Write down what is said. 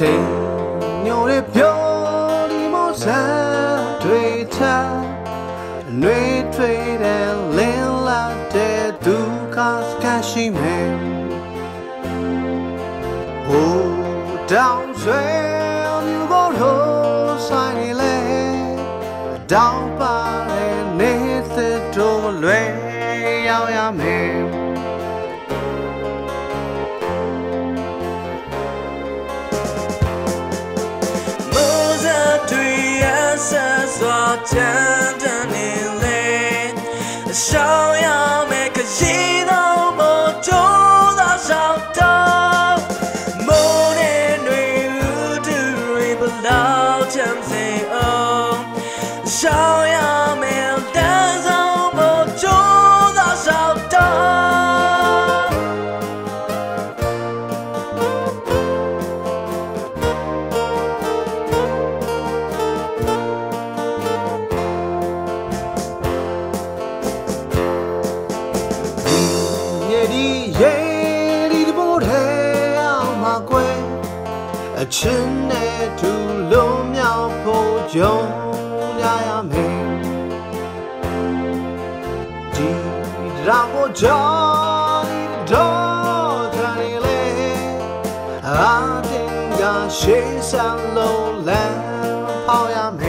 ညိုတဲ့ပြောဒီမောဆန်တွေချနှွေးထွေးတဲ့လင်းလာတဲ့ဒုက္ခစကားရှိမယ်ဟိုတောင်ဆွဲမြူကိုလို့ဆိုင်နေလေတောင်ပါတဲ့နေသစ်တို့မလွယ်ရောက်ရမယ်真的你累，想要每个心都不住多少头，某年对无对不老成谁哦，想要没有的都不住多少头。亲爱的路苗不就呀呀没，既然我叫你多看你嘞，啊，定个西山路来跑呀没。